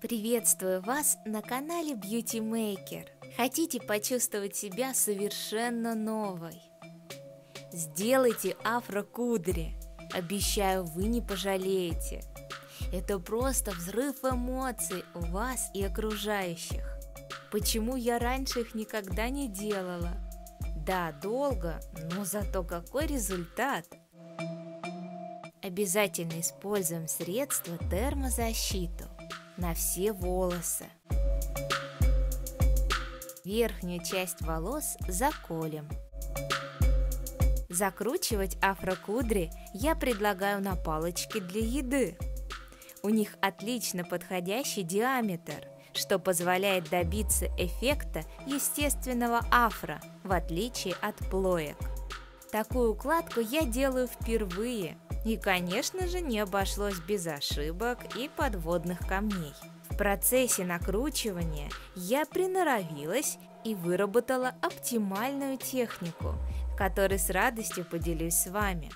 Приветствую вас на канале Beauty Maker. Хотите почувствовать себя совершенно новой? Сделайте афро-кудри. Обещаю, вы не пожалеете. Это просто взрыв эмоций у вас и окружающих. Почему я раньше их никогда не делала? Да, долго, но зато какой результат! Обязательно используем средство термозащиту на все волосы. Верхнюю часть волос заколем. Закручивать афро-кудри я предлагаю на палочке для еды. У них отлично подходящий диаметр, что позволяет добиться эффекта естественного афро, в отличие от плоек. Такую укладку я делаю впервые. И, конечно же, не обошлось без ошибок и подводных камней. В процессе накручивания я приноровилась и выработала оптимальную технику, которой с радостью поделюсь с вами.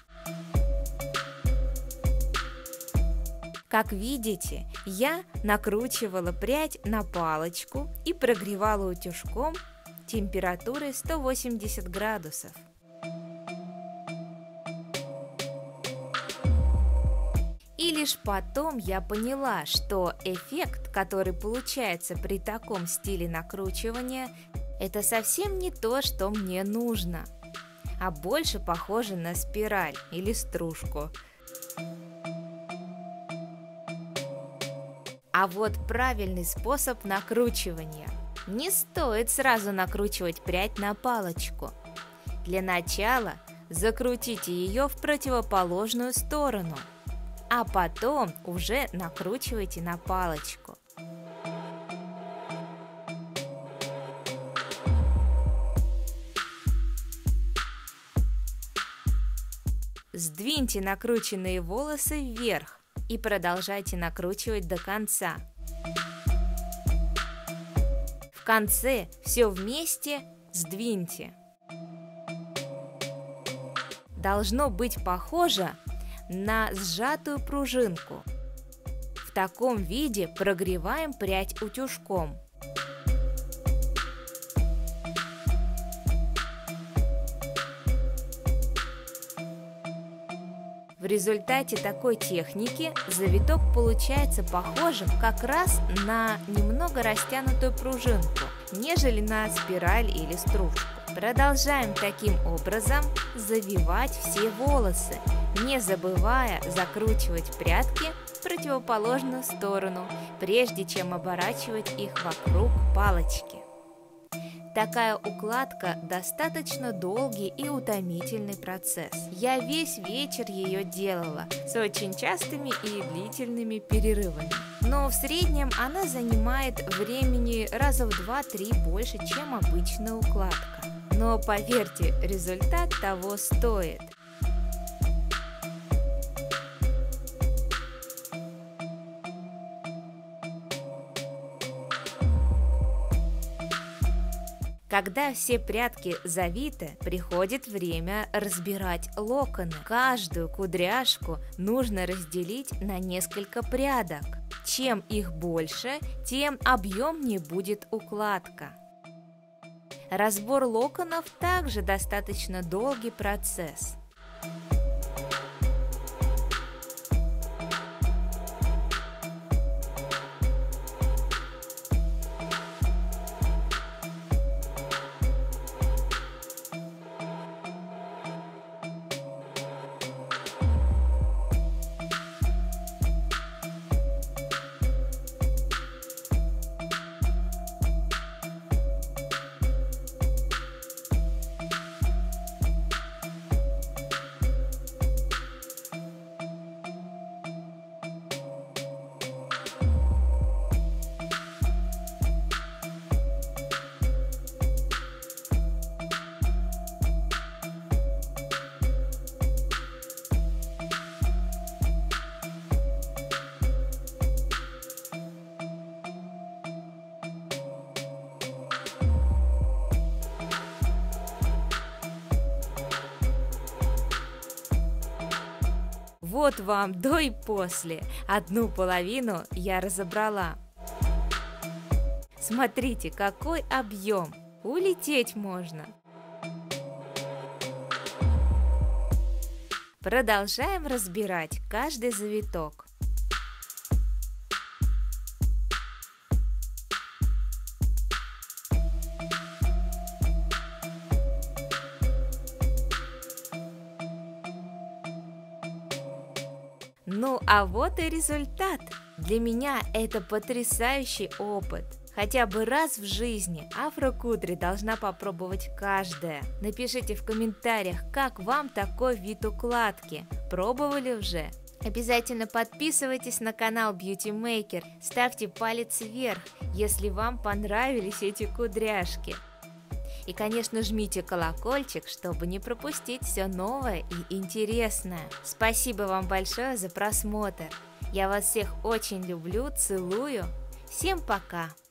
Как видите, я накручивала прядь на палочку и прогревала утюжком температурой 180 градусов. И лишь потом я поняла, что эффект, который получается при таком стиле накручивания, это совсем не то, что мне нужно, а больше похоже на спираль или стружку. А вот правильный способ накручивания. Не стоит сразу накручивать прядь на палочку. Для начала закрутите ее в противоположную сторону, а потом уже накручивайте на палочку. Сдвиньте накрученные волосы вверх и продолжайте накручивать до конца. В конце все вместе сдвиньте. Должно быть похоже на сжатую пружинку. В таком виде прогреваем прядь утюжком. В результате такой техники завиток получается похожим как раз на немного растянутую пружинку, нежели на спираль или стружку. Продолжаем таким образом завивать все волосы, не забывая закручивать прядки в противоположную сторону, прежде чем оборачивать их вокруг палочки. Такая укладка достаточно долгий и утомительный процесс. Я весь вечер ее делала с очень частыми и длительными перерывами. Но в среднем она занимает времени раза в 2-3 больше, чем обычная укладка. Но поверьте, результат того стоит. Когда все прядки завиты, приходит время разбирать локоны. Каждую кудряшку нужно разделить на несколько прядок. Чем их больше, тем объемнее будет укладка. Разбор локонов также достаточно долгий процесс. Вот вам до и после. Одну половину я разобрала. Смотрите, какой объем! Улететь можно! Продолжаем разбирать каждый завиток. Ну а вот и результат. Для меня это потрясающий опыт. Хотя бы раз в жизни афрокудри должна попробовать каждая. Напишите в комментариях, как вам такой вид укладки. Пробовали уже? Обязательно подписывайтесь на канал Beauty Maker, ставьте палец вверх, если вам понравились эти кудряшки. И, конечно, жмите колокольчик, чтобы не пропустить все новое и интересное. Спасибо вам большое за просмотр. Я вас всех очень люблю, целую. Всем пока!